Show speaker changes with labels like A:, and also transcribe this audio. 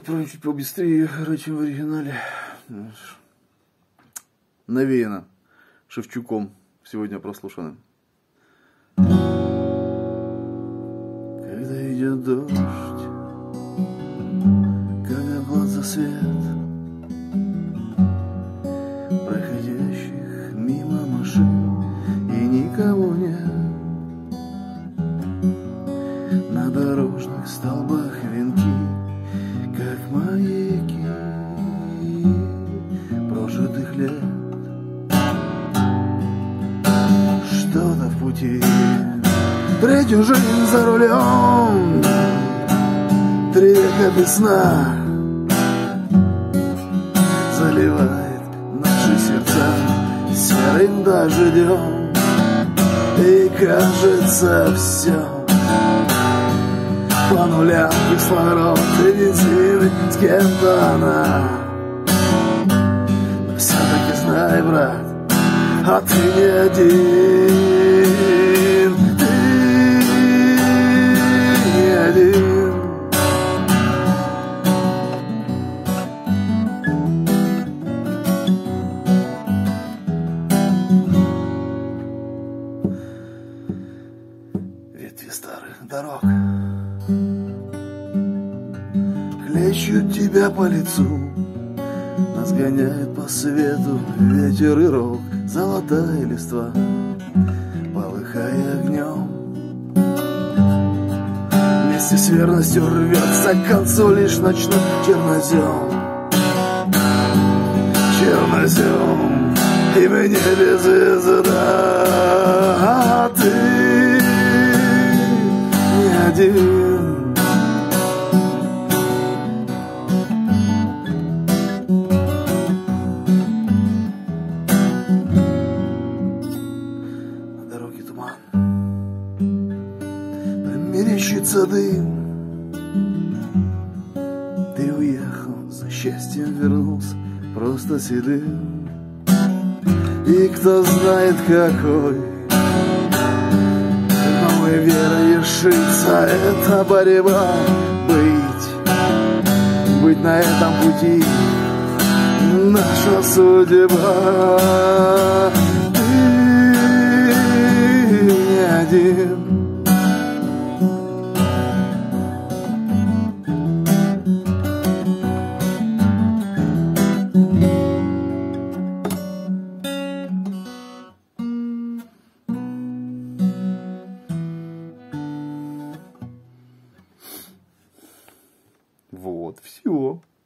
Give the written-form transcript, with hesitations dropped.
A: отправим чуть побыстрее, чем в оригинале. Навеяно Шевчуком сегодня прослушано. Когда идет дождь, когда глаза свет проходящих мимо машин, и никого нет. На дорожных столбах венки, как маяки прожитых лет. Что-то в пути, третью жизнь за рулем, 3 века без сна заливает наши сердца серым дождем. И кажется все по нулям, кислород и бензин, с кем-то она. Но все-таки знай, брат, а ты не один, ты не один. Ветви старых дорог хлещут тебя по лицу, нас гоняет по свету ветер и рок, золотая листва, полыхая огнем. Вместе с верностью рвется к концу лишь ночной чернозем. Чернозем, и в небе звезда, а ты не один. Мерещится дым, ты уехал, за счастьем вернулся, просто седым. И кто знает какой новой верой решится эта борьба. Быть на этом пути наша судьба. Ты не один. Вот, все.